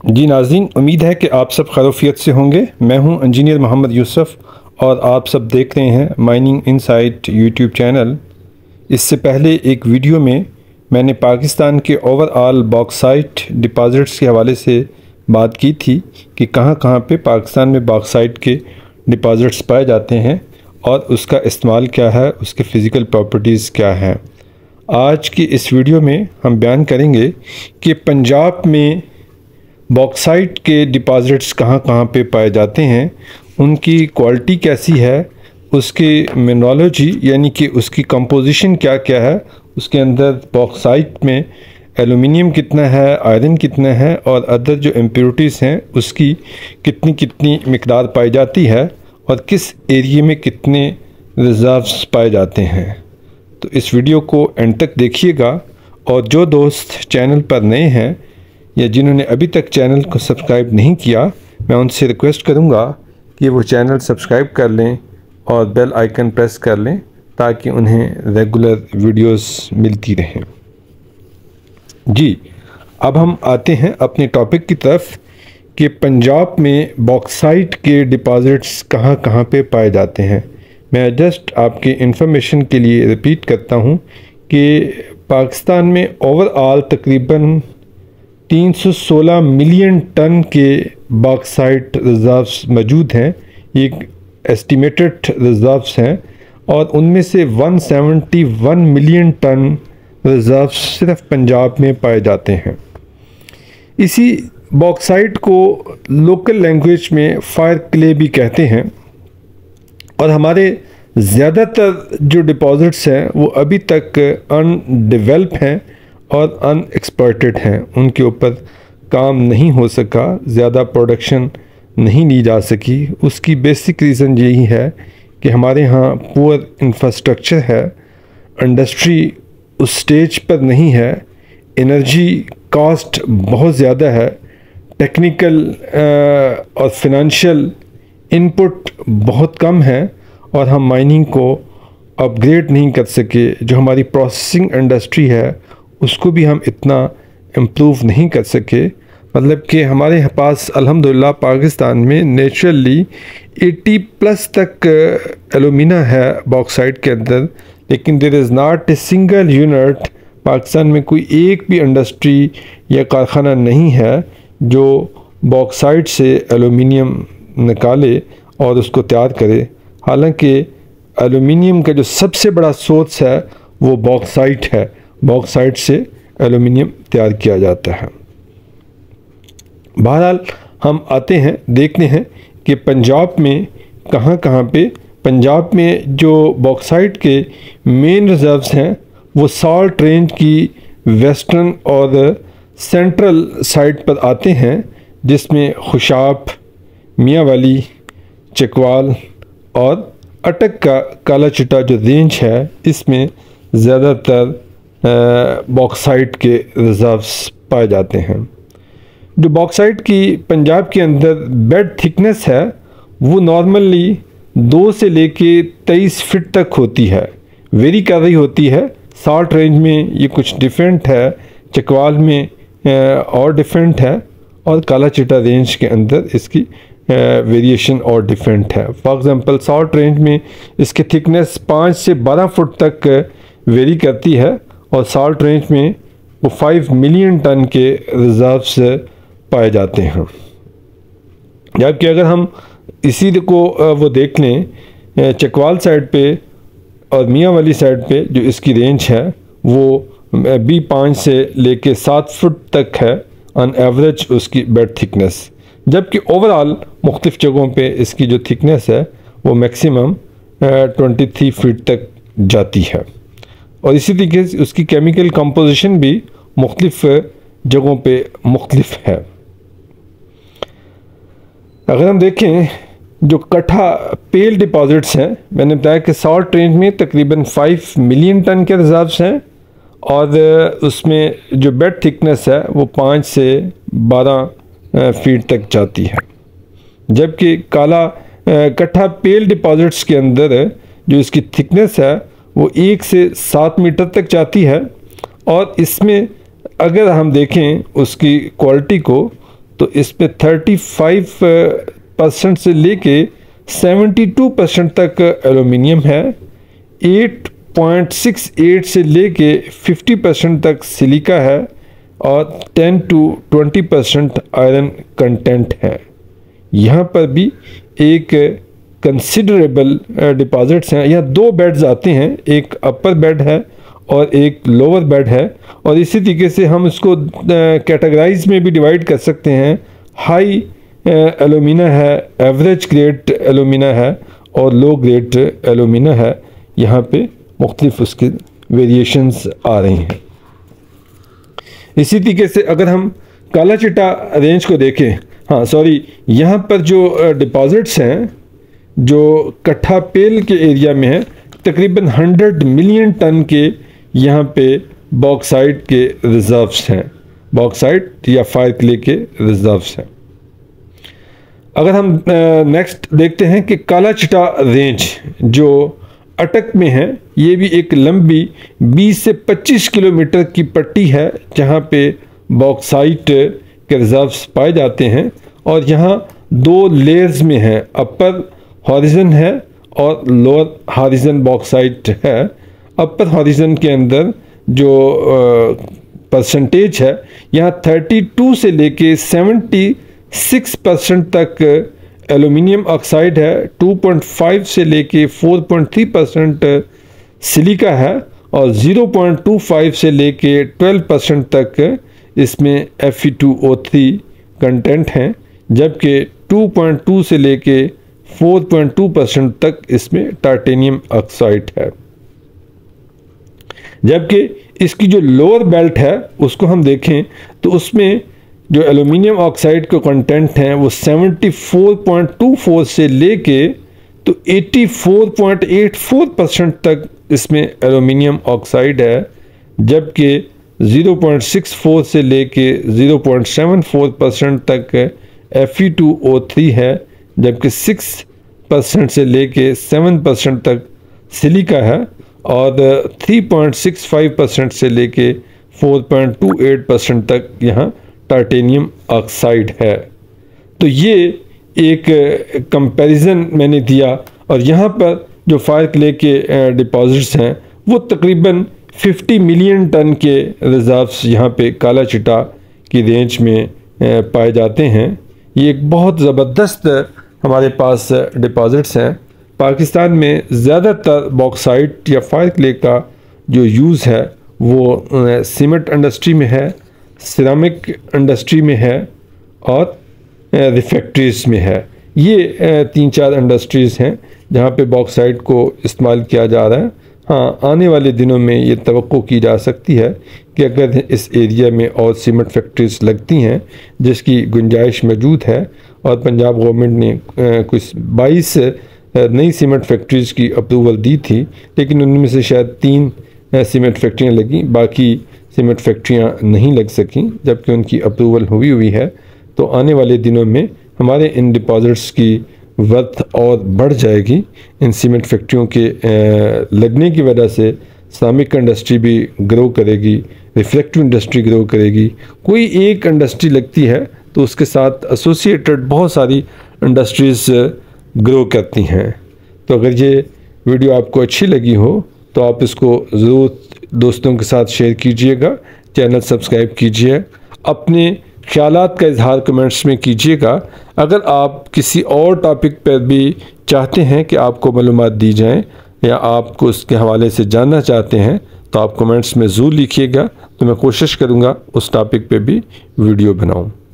जी नाज़रीन, उम्मीद है कि आप सब खैरियत से होंगे। मैं हूं इंजीनियर मोहम्मद यूसुफ और आप सब देख रहे हैं माइनिंग इनसाइट यूट्यूब चैनल। इससे पहले एक वीडियो में मैंने पाकिस्तान के ओवरऑल बॉक्साइट डिपॉज़िट्स के हवाले से बात की थी कि कहां कहां पे पाकिस्तान में बॉक्साइट के डिपॉज़िट्स पाए जाते हैं और उसका इस्तेमाल क्या है, उसके फ़िज़िकल प्रॉपर्टीज़ क्या हैं। आज की इस वीडियो में हम बयान करेंगे कि पंजाब में बॉक्साइट के डिपॉज़िट्स कहाँ कहाँ पे पाए जाते हैं, उनकी क्वालिटी कैसी है, उसकी मिनरोलॉजी यानी कि उसकी कंपोजिशन क्या क्या है, उसके अंदर बॉक्साइट में एलुमिनियम कितना है, आयरन कितना है और अदर जो इम्प्योरिटीज़ हैं उसकी कितनी कितनी मिकदार पाई जाती है और किस एरिए में कितने रिज़र्व्स पाए जाते हैं। तो इस वीडियो को एंड तक देखिएगा और जो दोस्त चैनल पर नए हैं या जिन्होंने अभी तक चैनल को सब्सक्राइब नहीं किया, मैं उनसे रिक्वेस्ट करूंगा कि वो चैनल सब्सक्राइब कर लें और बेल आइकन प्रेस कर लें ताकि उन्हें रेगुलर वीडियोस मिलती रहें। जी, अब हम आते हैं अपने टॉपिक की तरफ कि पंजाब में बॉक्साइट के डिपॉज़िट्स कहाँ कहाँ पे पाए जाते हैं। मैं जस्ट आपके इंफॉर्मेशन के लिए रिपीट करता हूँ कि पाकिस्तान में ओवरऑल तकरीबन 316 मिलियन टन के बॉक्साइट रिज़र्व्स मौजूद हैं। ये एस्टिमेटेड रिज़र्व्स हैं और उनमें से 171 मिलियन टन रिज़र्व्स सिर्फ पंजाब में पाए जाते हैं। इसी बॉक्साइट को लोकल लैंग्वेज में फायर क्ले भी कहते हैं और हमारे ज़्यादातर जो डिपॉज़िट्स हैं वो अभी तक अनडेवलप हैं और अनएक्सप्लॉयटेड हैं। उनके ऊपर काम नहीं हो सका, ज़्यादा प्रोडक्शन नहीं ली जा सकी। उसकी बेसिक रीज़न यही है कि हमारे यहाँ पुअर इंफ्रास्ट्रक्चर है, इंडस्ट्री उस स्टेज पर नहीं है, एनर्जी कॉस्ट बहुत ज़्यादा है, टेक्निकल और फिनंशियल इनपुट बहुत कम है और हम माइनिंग को अपग्रेड नहीं कर सके। जो हमारी प्रोसेसिंग इंडस्ट्री है उसको भी हम इतना इम्प्रूव नहीं कर सके। मतलब कि हमारे पास अल्हम्दुलिल्लाह पाकिस्तान में नेचुरली 80+ तक एलुमिना है बॉक्साइट के अंदर, लेकिन there is not a single unit. Pakistan में कोई एक भी इंडस्ट्री या कारखाना नहीं है जो बॉक्साइट से एलुमिनियम निकाले और उसको तैयार करे। हालांकि एलुमिनियम का जो सबसे बड़ा सोर्स है वो बॉक्साइट है, बॉक्साइट से एलुमिनियम तैयार किया जाता है। बहरहाल हम आते हैं, देखते हैं कि पंजाब में कहाँ कहाँ पे, पंजाब में जो बॉक्साइट के मेन रिज़र्व्स हैं वो सॉल्ट रेंज की वेस्टर्न और सेंट्रल साइड पर आते हैं, जिसमें खुशाब, मियाँ वाली, चकवाल और अटक का काला चिट्टा जो रेंज है इसमें ज़्यादातर बॉक्साइट के रिज़र्व्स पाए जाते हैं। जो बॉक्साइट की पंजाब के अंदर बेड थिकनेस है वो नॉर्मली 2 से लेके 23 फीट तक होती है, वेरी कर रही होती है। सॉल्ट रेंज में ये कुछ डिफरेंट है, चकवाल में और डिफरेंट है और काला चिट्टा रेंज के अंदर इसकी वेरिएशन और डिफरेंट है। फॉर एग्ज़ाम्पल सॉल्ट रेंज में इसकी थिकनेस 5 से 12 फुट तक वेरी करती है और सॉल्ट रेंज में वो 5 मिलियन टन के रिज़र्व्स पाए जाते हैं। जबकि अगर हम इसी को वो देख लें चकवाल साइड पे और मियाँ वाली साइड पे, जो इसकी रेंज है वो भी 5 से लेके 7 फुट तक है ऑन एवरेज उसकी बेड थिकनेस। जबकि ओवरऑल मुख्तलिफ़ जगहों पे इसकी जो थिकनेस है वो मैक्सिमम 23 फीट तक जाती है और इसी तरीके से उसकी केमिकल कंपोजिशन भी मुख्तलिफ़ जगहों पे मुख्तलिफ है। अगर हम देखें जो कट्ठा पेल डिपॉज़िट्स हैं, मैंने बताया कि सॉल्ट रेंज में तकरीबन 5 मिलियन टन के रिज़र्व्स हैं और उसमें जो बेड थिकनेस है वो 5 से 12 फीट तक जाती है। जबकि काला कट्ठा पेल डिपॉज़िट्स के अंदर जो इसकी थिकनेस है वो 1 से 7 मीटर तक जाती है और इसमें अगर हम देखें उसकी क्वालिटी को तो इसमें 35% से लेके 72% तक एल्युमिनियम है, 8.68 से लेके 50% तक सिलिका है और 10 to 20% आयरन कंटेंट है। यहाँ पर भी एक कंसिडरेबल डिपॉजिट्स हैं। यहाँ दो बेड्स आते हैं, एक अपर बेड है और एक लोअर बेड है, और इसी तरीके से हम इसको कैटेगराइज में भी डिवाइड कर सकते हैं। हाई एल्यूमिना है, एवरेज ग्रेड एल्यूमिना है और लो ग्रेड एल्यूमिना है। यहाँ पे मुख्तलिफ उसके वेरिएशंस आ रही हैं। इसी तरीके से अगर हम काला चिट्टा रेंज को देखें, हाँ सॉरी, यहाँ पर जो डिपॉजिट्स हैं जो कट्ठा पेल के एरिया में है, तकरीबन 100 मिलियन टन के यहाँ पे बॉक्साइट के रिजर्व्स हैं, बॉक्साइट या फायर क्ले के रिजर्व्स हैं। अगर हम नेक्स्ट देखते हैं कि काला चिट्टा रेंज जो अटक में है, ये भी एक लंबी 20 से 25 किलोमीटर की पट्टी है जहाँ पे बॉक्साइट के रिजर्व्स पाए जाते हैं, और यहाँ दो लेयर्स में है, अपर हॉरिजन है और लोअर हॉरिजन बॉक्साइट है। अपर हॉरिजन के अंदर जो परसेंटेज है, यहाँ 32 से लेके 76% तक एल्युमिनियम ऑक्साइड है, 2.5 से लेके 4.3% सिलिका है और 0.25 से लेके 12% तक इसमें Fe2O3 कंटेंट हैं, जबकि 2.2 से लेके 4.2% तक इसमें टाइटेनियम ऑक्साइड है। जबकि इसकी जो लोअर बेल्ट है उसको हम देखें तो उसमें जो एल्युमिनियम ऑक्साइड का कंटेंट है वो 74.24 से लेके तो 84.84% तक इसमें एल्युमिनियम ऑक्साइड है, जबकि 0.64 से लेके 0.74% तक Fe2O3 है, जबकि 6% से लेके 7% तक सिलिका है और 3.65% से लेके 4.28% तक यहाँ टाइटेनियम ऑक्साइड है। तो ये एक कंपैरिजन मैंने दिया, और यहाँ पर जो फायर क्ले के डिपॉजिट्स हैं वो तकरीबन 50 मिलियन टन के रिजर्व्स यहाँ पे काला चिट्टा की रेंज में पाए जाते हैं। ये एक बहुत ज़बरदस्त हमारे पास डिपॉजिट्स हैं। पाकिस्तान में ज़्यादातर बॉक्साइट या फायर क्ले का जो यूज़ है वो सीमेंट इंडस्ट्री में है, सिरामिक इंडस्ट्री में है और रिफैक्ट्रीज में है। ये 3-4 इंडस्ट्रीज़ हैं जहाँ पे बॉक्साइट को इस्तेमाल किया जा रहा है। हाँ, आने वाले दिनों में ये तवक्को की जा सकती है कि अगर इस एरिया में और सीमेंट फैक्ट्रीज लगती हैं, जिसकी गुंजाइश मौजूद है, और पंजाब गवर्नमेंट ने कुछ 22 नई सीमेंट फैक्ट्रीज़ की अप्रूवल दी थी, लेकिन उनमें से शायद 3 सीमेंट फैक्ट्रियाँ लगी, बाकी सीमेंट फैक्ट्रियाँ नहीं लग सकीं, जबकि उनकी अप्रूवल हुई है। तो आने वाले दिनों में हमारे इन डिपॉजिट्स की वर्थ और बढ़ जाएगी। इन सीमेंट फैक्ट्रियों के लगने की वजह से सिरामिक इंडस्ट्री भी ग्रो करेगी, रिफ्लेक्टिव इंडस्ट्री ग्रो करेगी। कोई एक इंडस्ट्री लगती है तो उसके साथ एसोसिएटेड बहुत सारी इंडस्ट्रीज़ ग्रो करती हैं। तो अगर ये वीडियो आपको अच्छी लगी हो तो आप इसको ज़रूर दोस्तों के साथ शेयर कीजिएगा, चैनल सब्सक्राइब कीजिए, अपने ख्यालात का इजहार कमेंट्स में कीजिएगा। अगर आप किसी और टॉपिक पर भी चाहते हैं कि आपको मालूमात दी जाएं या आपको उसके हवाले से जानना चाहते हैं तो आप कमेंट्स में ज़रूर लिखिएगा, तो मैं कोशिश करूँगा उस टॉपिक पे भी वीडियो बनाऊँ।